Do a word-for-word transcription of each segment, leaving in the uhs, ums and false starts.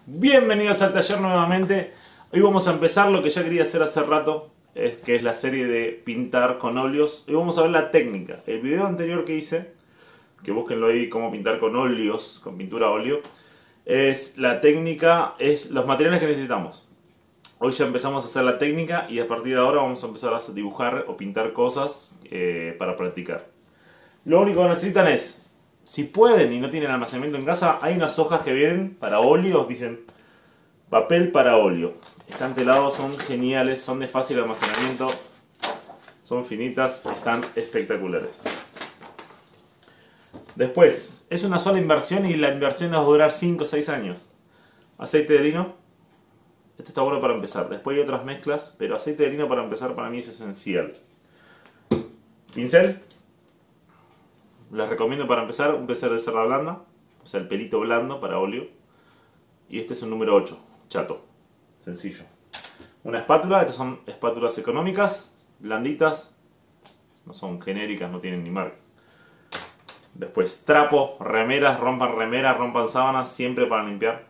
Bienvenidos al taller nuevamente. Hoy vamos a empezar lo que ya quería hacer hace rato, es que es la serie de pintar con óleos. Hoy vamos a ver la técnica. El video anterior que hice, que búsquenlo ahí, cómo pintar con óleos, con pintura a óleo, es la técnica, es los materiales que necesitamos. Hoy ya empezamos a hacer la técnica y a partir de ahora vamos a empezar a dibujar o pintar cosas eh, para practicar. Lo único que necesitan es, si pueden y no tienen almacenamiento en casa, hay unas hojas que vienen para óleos, dicen papel para óleo. Están telados, son geniales, son de fácil almacenamiento, son finitas, están espectaculares. Después, es una sola inversión y la inversión nos va a durar cinco o seis años. Aceite de lino, este está bueno para empezar. Después hay otras mezclas, pero aceite de lino para empezar para mí es esencial. Pincel. Les recomiendo para empezar un pincel de cerda blanda, o sea el pelito blando para óleo. Y este es un número ocho, chato, sencillo. Una espátula, estas son espátulas económicas, blanditas, no son genéricas, no tienen ni marca. Después trapo, remeras, rompan remeras, rompan sábanas, siempre para limpiar.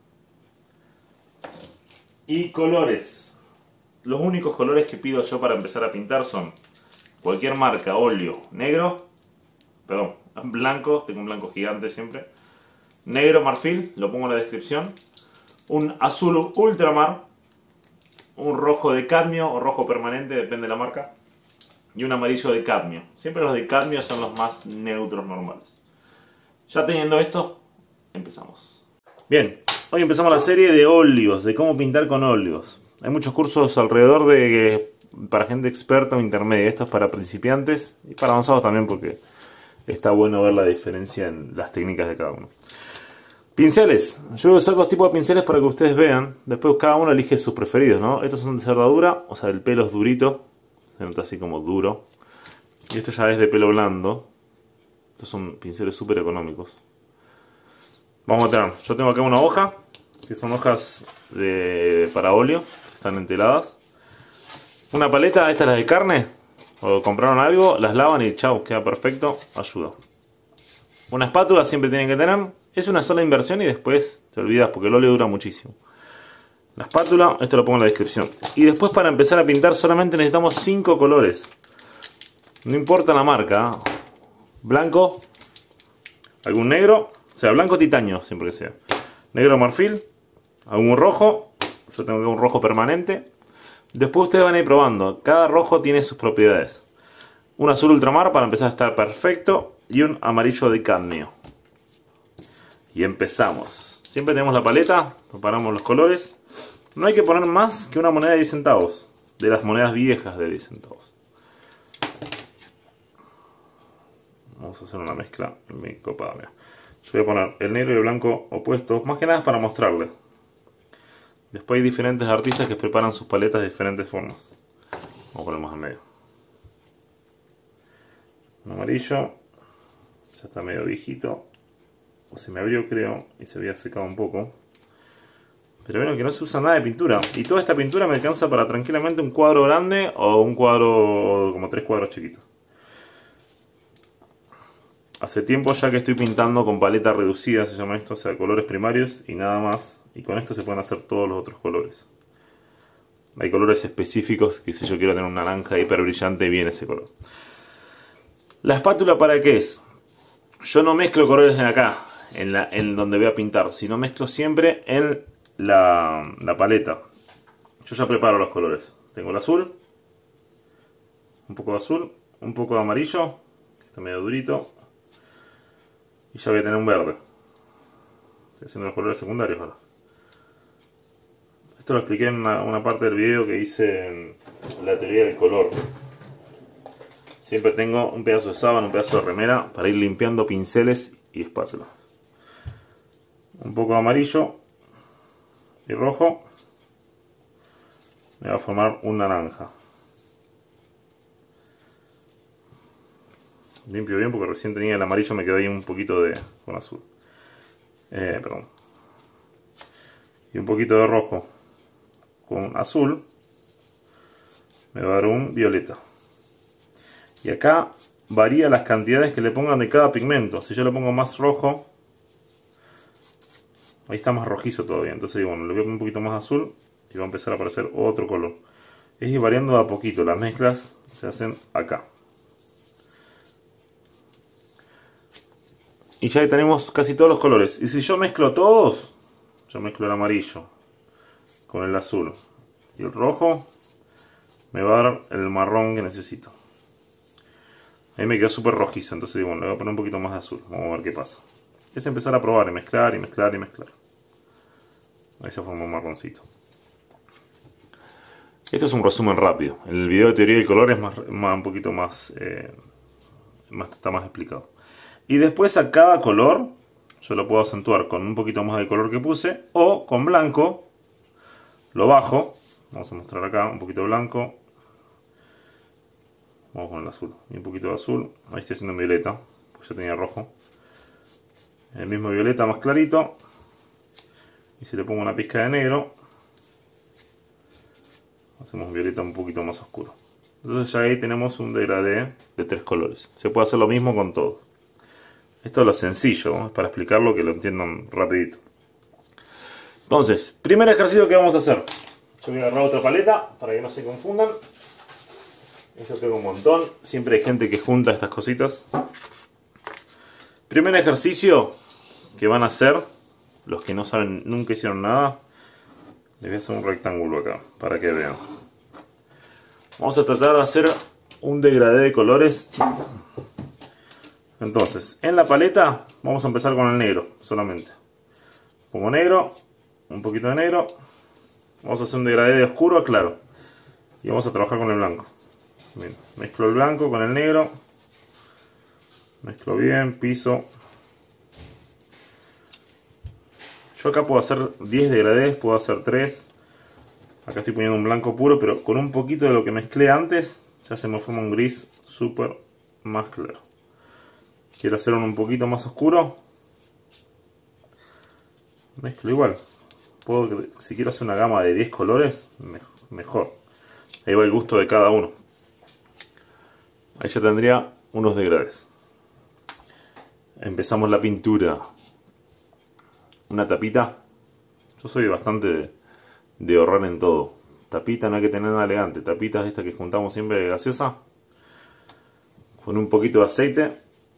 Y colores. Los únicos colores que pido yo para empezar a pintar son cualquier marca, óleo, negro, perdón, blanco, tengo un blanco gigante siempre, negro marfil, lo pongo en la descripción, un azul ultramar, un rojo de cadmio o rojo permanente, depende de la marca, y un amarillo de cadmio. Siempre los de cadmio son los más neutros normales. Ya teniendo esto, empezamos. Bien, hoy empezamos la serie de óleos, de cómo pintar con óleos. Hay muchos cursos alrededor de para gente experta o intermedia. Esto es para principiantes y para avanzados también, porque está bueno ver la diferencia en las técnicas de cada uno. Pinceles. Yo voy a usar dos tipos de pinceles para que ustedes vean. Después cada uno elige sus preferidos, ¿no? Estos son de cerradura, o sea, el pelo es durito. Se nota así como duro. Y esto ya es de pelo blando. Estos son pinceles súper económicos. Vamos a tener, yo tengo acá una hoja, que son hojas de, para óleo, que están enteladas. Una paleta, esta es la de carne. O compraron algo, las lavan y chau, queda perfecto, ayuda. Una espátula siempre tienen que tener. Es una sola inversión y después te olvidas porque el óleo dura muchísimo. La espátula, esto lo pongo en la descripción. Y después para empezar a pintar solamente necesitamos cinco colores. No importa la marca. Blanco, algún negro, o sea, blanco titanio siempre que sea. Negro marfil, algún rojo, yo tengo un rojo permanente. Después ustedes van a ir probando. Cada rojo tiene sus propiedades. Un azul ultramar para empezar a estar perfecto. Y un amarillo de cadmio. Y empezamos. Siempre tenemos la paleta. Preparamos los colores. No hay que poner más que una moneda de diez centavos. De las monedas viejas de diez centavos. Vamos a hacer una mezcla. Mi copada, mira. Yo voy a poner el negro y el blanco opuestos. Más que nada para mostrarles. Después hay diferentes artistas que preparan sus paletas de diferentes formas. Vamos a poner más en medio. Un amarillo. Ya está medio viejito. O se me abrió, creo, y se había secado un poco. Pero bueno, que no se usa nada de pintura. Y toda esta pintura me alcanza para tranquilamente un cuadro grande o un cuadro, como tres cuadros chiquitos. Hace tiempo ya que estoy pintando con paleta reducida, se llama esto, o sea, colores primarios y nada más. Y con esto se pueden hacer todos los otros colores. Hay colores específicos que si yo quiero tener un naranja hiper brillante, viene ese color. ¿La espátula para qué es? Yo no mezclo colores en acá, en, la, en donde voy a pintar, sino mezclo siempre en la, la paleta. Yo ya preparo los colores. Tengo el azul, un poco de azul, un poco de amarillo, que está medio durito. Y ya voy a tener un verde. Estoy haciendo los colores secundarios ahora. Esto lo expliqué en una, una parte del video que hice en la teoría del color. Siempre tengo un pedazo de sábana, un pedazo de remera para ir limpiando pinceles y espátula. Un poco de amarillo y rojo. Me va a formar un naranja. Limpio bien porque recién tenía el amarillo, me quedó ahí un poquito de con azul. Eh, perdón. Y un poquito de rojo con azul. Me va a dar un violeta. Y acá varía las cantidades que le pongan de cada pigmento. Si yo le pongo más rojo, Ahí está más rojizo todavía. Entonces, bueno, le voy a poner un poquito más azul y va a empezar a aparecer otro color. Es ir variando de a poquito. Las mezclas se hacen acá. Y ya tenemos casi todos los colores. Y si yo mezclo todos, yo mezclo el amarillo con el azul y el rojo, me va a dar el marrón que necesito. Ahí me quedó súper rojizo, entonces digo, bueno, le voy a poner un poquito más de azul. Vamos a ver qué pasa. Es empezar a probar y mezclar y mezclar y mezclar. Ahí se forma un marroncito. Esto es un resumen rápido. El video de teoría de color es más, más, un poquito más, eh, más, está más explicado. Y después a cada color yo lo puedo acentuar con un poquito más del color que puse, o con blanco lo bajo. Vamos a mostrar acá un poquito de blanco. Vamos con el azul y un poquito de azul. Ahí estoy haciendo violeta, pues ya tenía rojo. El mismo violeta más clarito. Y si le pongo una pizca de negro, hacemos un violeta un poquito más oscuro. Entonces ya ahí tenemos un degradé de tres colores. Se puede hacer lo mismo con todo. Esto es lo sencillo, ¿no? Es para explicarlo, que lo entiendan rapidito. Entonces, primer ejercicio que vamos a hacer. Yo voy a agarrar otra paleta para que no se confundan. Yo tengo un montón. Siempre hay gente que junta estas cositas. Primer ejercicio que van a hacer, los que no saben, nunca hicieron nada, les voy a hacer un rectángulo acá, para que vean. Vamos a tratar de hacer un degradé de colores. Entonces, en la paleta vamos a empezar con el negro solamente. Pongo negro, un poquito de negro. Vamos a hacer un degradé de oscuro a claro. Y vamos a trabajar con el blanco. Bien, mezclo el blanco con el negro. Mezclo bien, piso. Yo acá puedo hacer diez degradés, puedo hacer tres. Acá estoy poniendo un blanco puro, pero con un poquito de lo que mezclé antes, ya se me forma un gris súper más claro. Quiero hacer uno un poquito más oscuro. Mezclo igual. Puedo, si quiero hacer una gama de diez colores, mejor. Ahí va el gusto de cada uno. Ahí ya tendría unos degradés. Empezamos la pintura. Una tapita. Yo soy bastante de, de ahorrar en todo. Tapita no hay que tener nada elegante. Tapitas estas que juntamos siempre de gaseosa. Con un poquito de aceite.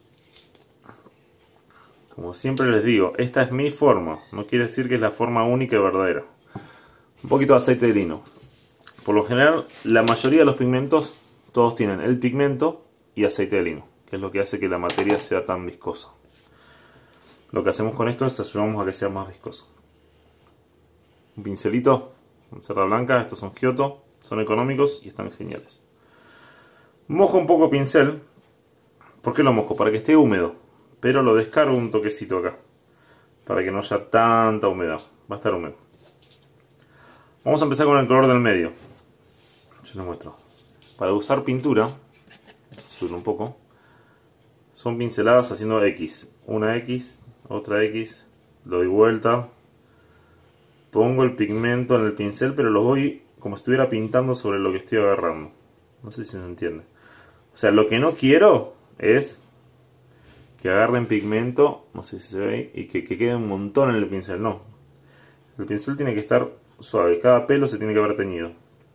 Como siempre les digo, esta es mi forma. No quiere decir que es la forma única y verdadera. Un poquito de aceite de lino. Por lo general, la mayoría de los pigmentos, todos tienen el pigmento y aceite de lino, que es lo que hace que la materia sea tan viscosa. Lo que hacemos con esto es ayudamos a que sea más viscoso. Un pincelito, con cerda blanca, estos son Giotto, son económicos y están geniales. Mojo un poco pincel. ¿Por qué lo mojo? Para que esté húmedo, pero lo descargo un toquecito acá, para que no haya tanta humedad. Va a estar húmedo. Vamos a empezar con el color del medio. Yo les muestro. Para usar pintura, vamos a subir un poco, son pinceladas haciendo X. Una X, otra X, lo doy vuelta. Pongo el pigmento en el pincel, pero lo voy como si estuviera pintando sobre lo que estoy agarrando. No sé si se entiende. O sea, lo que no quiero es que agarren pigmento, no sé si se ve ahí, y que, que quede un montón en el pincel. No. El pincel tiene que estar suave. Cada pelo se tiene que haber teñido.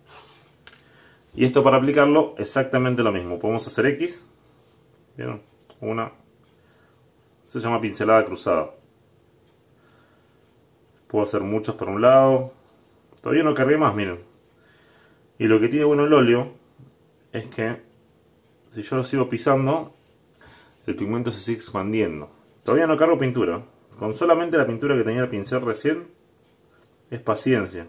Y esto para aplicarlo, exactamente lo mismo. Podemos hacer X. ¿Vieron? Una. Eso se llama pincelada cruzada. Puedo hacer muchos por un lado. Todavía no cargué más, miren. Y lo que tiene bueno el óleo es que si yo lo sigo pisando, el pigmento se sigue expandiendo. Todavía no cargo pintura. Con solamente la pintura que tenía el pincel recién, es paciencia.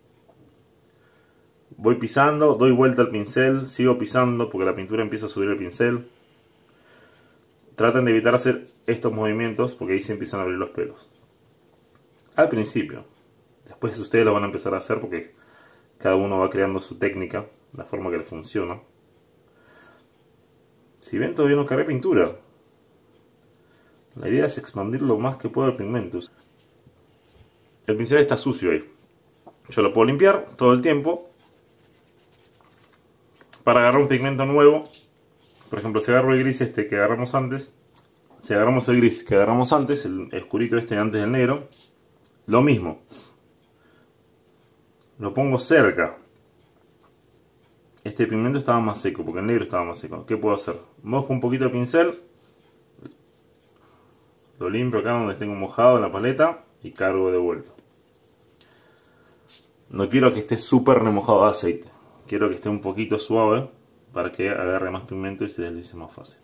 Voy pisando, doy vuelta al pincel, sigo pisando porque la pintura empieza a subir el pincel. Traten de evitar hacer estos movimientos porque ahí se empiezan a abrir los pelos. Al principio. Después ustedes lo van a empezar a hacer porque cada uno va creando su técnica, la forma que le funciona. Si ven, todavía no cargué pintura. La idea es expandir lo más que pueda el pigmento. El pincel está sucio ahí. Yo lo puedo limpiar todo el tiempo. Para agarrar un pigmento nuevo, por ejemplo, si agarro el gris este que agarramos antes, si agarramos el gris que agarramos antes, el oscurito este antes del negro, Lo mismo. Lo pongo cerca. Este pigmento estaba más seco, porque el negro estaba más seco. ¿Qué puedo hacer? Mojo un poquito el pincel. Lo limpio acá donde tengo mojado en la paleta y cargo de vuelta. No quiero que esté súper remojado de aceite. Quiero que esté un poquito suave para que agarre más pigmento y se deslice más fácil.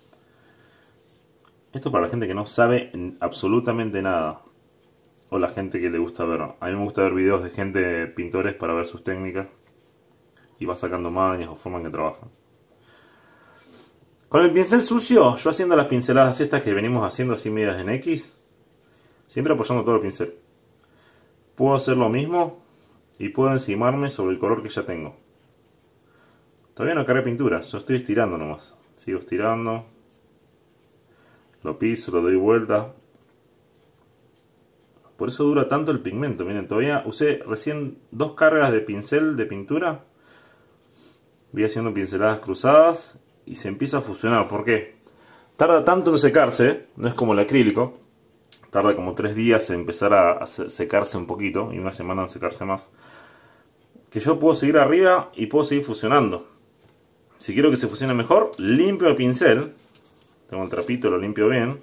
Esto para la gente que no sabe absolutamente nada. O la gente que le gusta ver. A mí me gusta ver videos de gente, pintores, para ver sus técnicas. Y va sacando mañas o formas que trabajan. Con el pincel sucio, yo haciendo las pinceladas estas que venimos haciendo así medidas en X, siempre apoyando todo el pincel. Puedo hacer lo mismo y puedo encimarme sobre el color que ya tengo. Todavía no cargué pintura, yo estoy estirando nomás. Sigo estirando. Lo piso, lo doy vuelta. Por eso dura tanto el pigmento. Miren, todavía usé recién dos cargas de pincel de pintura. Voy haciendo pinceladas cruzadas y se empieza a fusionar. ¿Por qué? Tarda tanto en secarse, no es como el acrílico. Tarda como tres días en empezar a secarse un poquito y una semana en secarse más. Que yo puedo seguir arriba y puedo seguir fusionando. Si quiero que se fusione mejor, limpio el pincel. Tengo el trapito, lo limpio bien.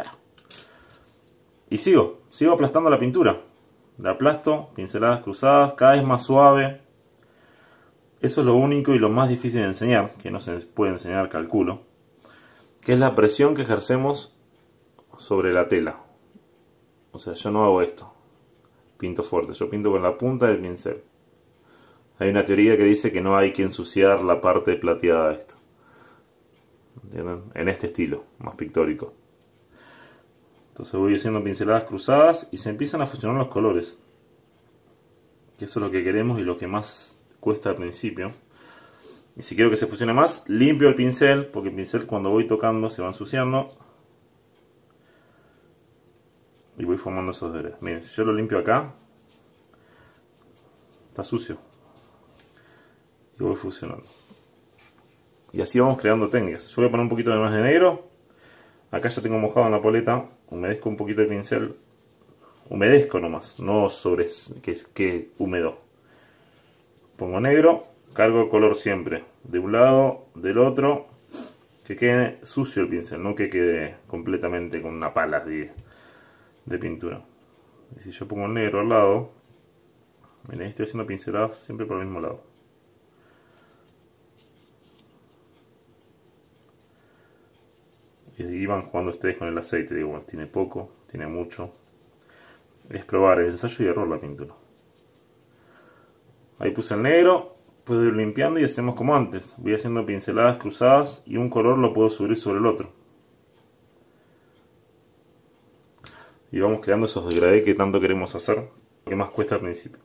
Y sigo, sigo aplastando la pintura. La aplasto, pinceladas cruzadas, cada vez más suave. Eso es lo único y lo más difícil de enseñar, que no se puede enseñar, calculo, que es la presión que ejercemos sobre la tela. O sea, yo no hago esto, pinto fuerte, yo pinto con la punta del pincel. Hay una teoría que dice que no hay que ensuciar la parte plateada de esto. ¿Entienden? En este estilo, más pictórico. Entonces voy haciendo pinceladas cruzadas y se empiezan a fusionar los colores. Que eso es lo que queremos y lo que más cuesta al principio. Y si quiero que se fusione más, limpio el pincel, porque el pincel cuando voy tocando se va ensuciando. Y voy formando esos dedos. Miren, si yo lo limpio acá, está sucio. Y voy fusionando. Y así vamos creando técnicas. Yo voy a poner un poquito de más de negro. Acá ya tengo mojado en la paleta. Humedezco un poquito el pincel. Humedezco nomás, no sobre que, que húmedo. Pongo negro, cargo el color siempre, de un lado, del otro, que quede sucio el pincel, no que quede completamente con una pala de, de pintura. Y si yo pongo negro al lado, miren, estoy haciendo pinceladas siempre por el mismo lado. Y ahí van jugando ustedes con el aceite, digo, bueno, tiene poco, tiene mucho. Es probar, es ensayo y error la pintura. Ahí puse el negro, puedo ir limpiando y hacemos como antes. Voy haciendo pinceladas cruzadas y un color lo puedo subir sobre el otro. Y vamos creando esos degradés que tanto queremos hacer, que más cuesta al principio.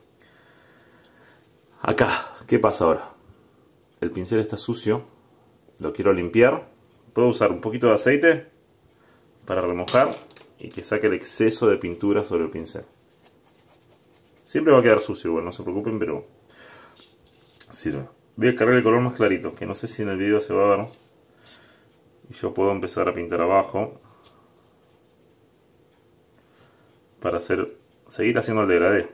Acá, ¿qué pasa ahora? El pincel está sucio, lo quiero limpiar. Puedo usar un poquito de aceite para remojar y que saque el exceso de pintura sobre el pincel. Siempre va a quedar sucio, igual, no se preocupen, pero sirve. Voy a cargar el color más clarito, que no sé si en el video se va a ver. Y yo puedo empezar a pintar abajo para hacer, seguir haciendo el degradé.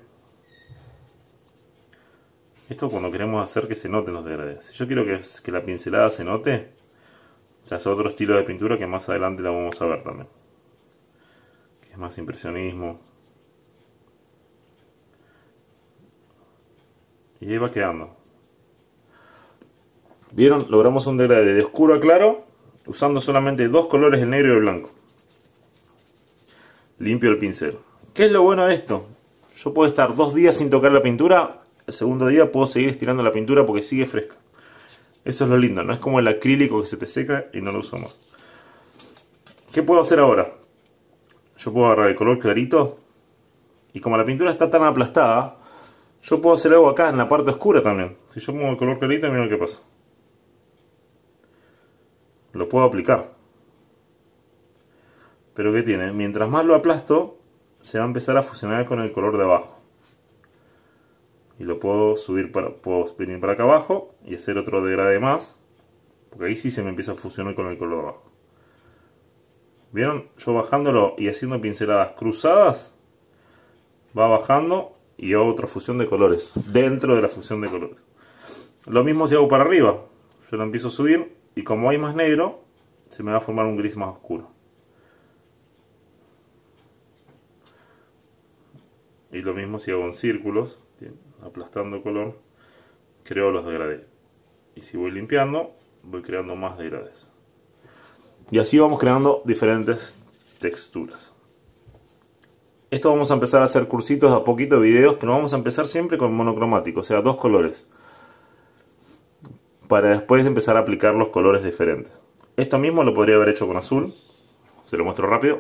Esto cuando queremos hacer que se noten los degradés. Si yo quiero que, que la pincelada se note, ya es otro estilo de pintura que más adelante la vamos a ver también. Que es más impresionismo. Y ahí va quedando. ¿Vieron? Logramos un degradé de oscuro a claro usando solamente dos colores, el negro y el blanco. Limpio el pincel. ¿Qué es lo bueno de esto? Yo puedo estar dos días sin tocar la pintura. El segundo día puedo seguir estirando la pintura porque sigue fresca. Eso es lo lindo. No es como el acrílico que se te seca y no lo uso más. ¿Qué puedo hacer ahora? Yo puedo agarrar el color clarito. Y como la pintura está tan aplastada, yo puedo hacer algo acá en la parte oscura también. Si yo pongo el color clarito, mira lo que pasa. Lo puedo aplicar. Pero ¿qué tiene? Mientras más lo aplasto, se va a empezar a fusionar con el color de abajo. Y lo puedo subir para, puedo venir para acá abajo y hacer otro degradé más. Porque ahí sí se me empieza a fusionar con el color de abajo. ¿Vieron? Yo bajándolo y haciendo pinceladas cruzadas, va bajando y hago otra fusión de colores dentro de la fusión de colores. Lo mismo si hago para arriba, yo lo empiezo a subir y como hay más negro, se me va a formar un gris más oscuro. Y lo mismo si hago en círculos, aplastando color, creo los degradés. Y si voy limpiando, voy creando más degradés. Y así vamos creando diferentes texturas. Esto vamos a empezar a hacer cursitos a poquito de videos, pero vamos a empezar siempre con monocromático, o sea, dos colores. Para después empezar a aplicar los colores diferentes. Esto mismo lo podría haber hecho con azul. Se lo muestro rápido.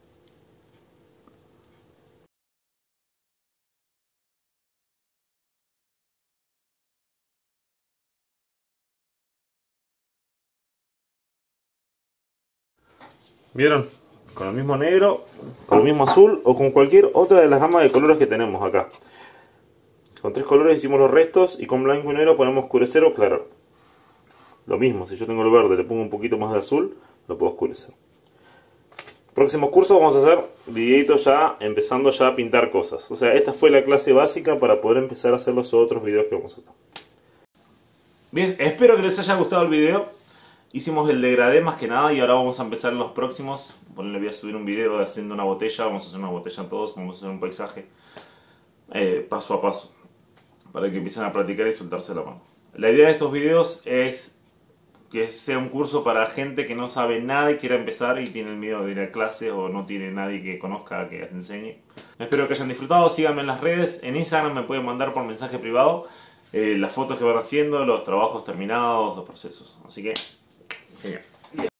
¿Vieron? Con el mismo negro, con el mismo azul o con cualquier otra de las gamas de colores que tenemos acá. Con tres colores hicimos los restos y con blanco y negro podemos oscurecer o aclarar. Lo mismo, si yo tengo el verde le pongo un poquito más de azul, lo puedo oscurecer. Próximo curso vamos a hacer videitos ya, empezando ya a pintar cosas. O sea, esta fue la clase básica para poder empezar a hacer los otros videos que vamos a hacer. Bien, espero que les haya gustado el video. Hicimos el degradé más que nada y ahora vamos a empezar en los próximos. Bueno, le voy a subir un video de haciendo una botella, vamos a hacer una botella todos, vamos a hacer un paisaje eh, paso a paso para que empiecen a practicar y soltarse la mano. La idea de estos videos es que sea un curso para gente que no sabe nada y quiera empezar y tiene el miedo de ir a clase o no tiene nadie que conozca que les enseñe. Espero que hayan disfrutado, síganme en las redes, en Instagram me pueden mandar por mensaje privado eh, las fotos que van haciendo, los trabajos terminados, los procesos. Así que, genial.